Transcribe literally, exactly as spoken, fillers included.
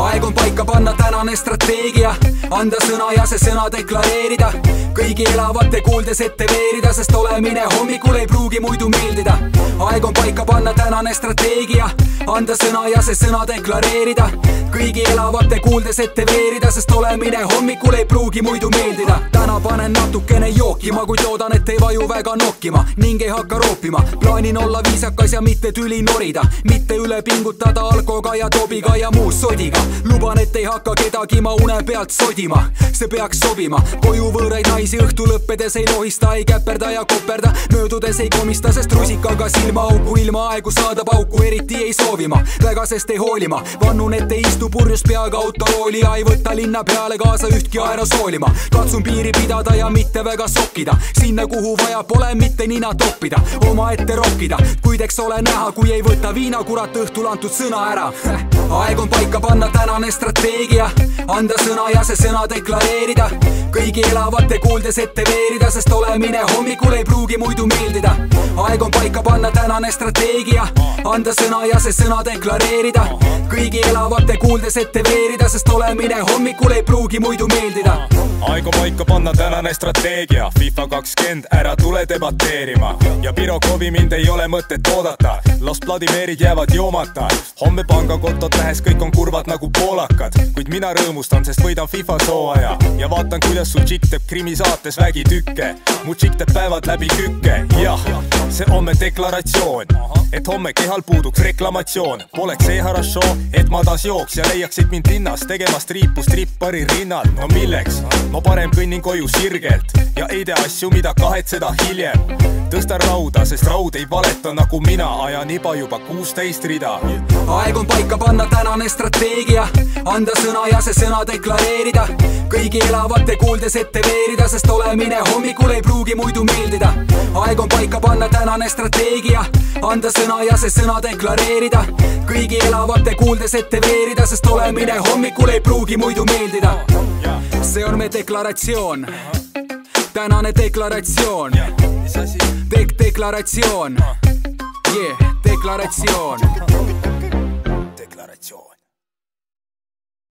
aeg on paika panna tänane strateegia, anda sõna ja see sõna deklareerida, kõigi elavate kuuldes ette veerida, sest olemine hommikul ei pruugi muidu meeldida. Aeg on paika panna tänane strateegia, anda sõna ja see sõna deklareerida, kõigi elavate kuuldes ette veerida, sest olemine hommikul ei pruugi muidu meeldida. Täna panen natukene jookima, kuid loodan, et ei vaju väga nokkima ning ei hakka roopima. Plaanin olla viisakas ja mitte tüli norida, mitte üle pingutada alkoga ja tobiga ja muu sodiga. Luban, et ei hakka kedagi ma une pealt sodima, see peaks sobima. Koju võõraid naisi õhtu lõppedes ei lohista, ei käperda ja koperda, möödudes ei komista, sest rusikaga silmaauku ilma aegu saada pauku eriti ei soovima. Väga sest ei hoolima, vannun, et ei istu purjus peaga autorooli ja ei võta linna peale kaasa ühtki aerosoolima. Katsun piiri pidada ja mitte väga sokkida, sinna kuhu vaja pole mitte nina toppida, oma ette rokkida, kuid eks ole näha, kui ei võta viina kurat õhtul antud sõna ära. Aeg on paika panna tänane strateegia, anda sõna ja see sõna deklareerida, kõigi elavate kuuldes ette veerida, sest olemine hommikul ei pruugi muidu meeldida. Aeg on paika panna tänane strateegia, anda sõna ja see sõna deklareerida, kõigi elavate kuuldes ette veerida, sest olemine hommikul ei pruugi muidu meeldida. Aeg on paika panna tänane strateegia, FIFA kakskümmend, ära tule debateerima ja Pirokovi mind ei ole mõtet oodata, las Vladimirid jäävad joomata. Homme pangakontot lähes kõik on kurvad nagu poolakad, kuid mina rõõmustan, sest võidan FIFA sooaja ja vaatan, kuidas su tšikk teeb krimisaates vägitükke. Mu tšikk teeb päevad läbi kükke, jah, see on me deklaratsioon, et homme kehal puuduks reklamatsioon. Poleks see harašo, et ma taas jooks ja leiaksid mind linnas tegemast riipu strippari rinnal. No milleks? Ma parem kõnnin koju sirgelt ja ei tee asju, mida kahetseda hiljem. Tõstan rauda, sest raud ei valeta nagu mina, ajan iba juba kuusteist rida. Aeg on paika panna tänane strateegia, anda sõna ja see sõna deklareerida, kõigi elavate kuuldes ette veerida, sest olemine hommikul ei pruugi muidu meeldida. Aeg on paika panna tänane strateegia, anda sõna ja see sõna deklareerida, kõigi elavate kuuldes ette veerida, sest olemine hommikul ei pruugi muidu meeldida. See on me deklaratsioon, tänane deklaratsioon, Dek deklaratsioon, yeah, deklaratsioon. Deklaratsioon.